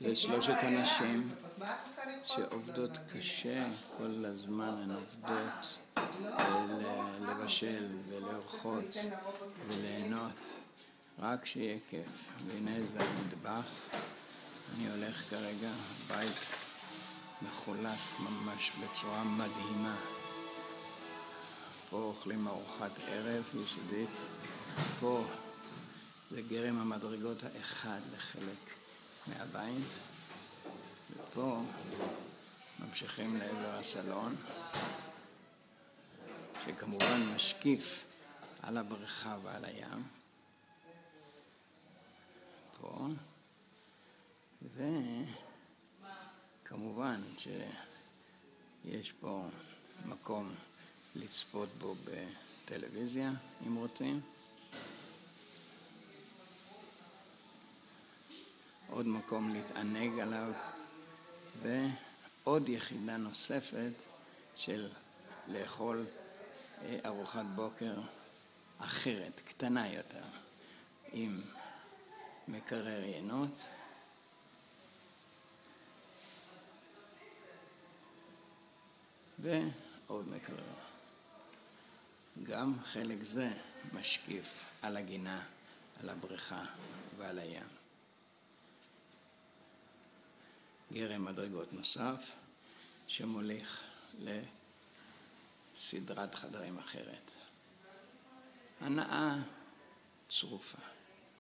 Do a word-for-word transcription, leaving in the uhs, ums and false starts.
זה שלושת הנשים שעובדות קשה כל הזמן, הן עובדות לבשל ולאורחות וליהנות, רק שיהיה כיף. והנה זה המטבח, אני הולך כרגע, בית מחולק ממש בצורה מדהימה. פה אוכלים ארוחת ערב יסודית, פה זה גרם המדרגות האחד לחלק מהבית, ופה ממשיכים לעבר הסלון, שכמובן משקיף על הבריכה ועל הים. פה, וכמובן שיש פה מקום לצפות בו בטלוויזיה, אם רוצים. עוד מקום להתענג עליו, ועוד יחידה נוספת של לאכול ארוחת בוקר אחרת, קטנה יותר, עם מקרר יינות. ועוד מקרר. גם חלק זה משקיף על הגינה, על הבריכה ועל הים. גרם מדרגות נוסף שמוליך לסדרת חדרים אחרת. הנאה צרופה.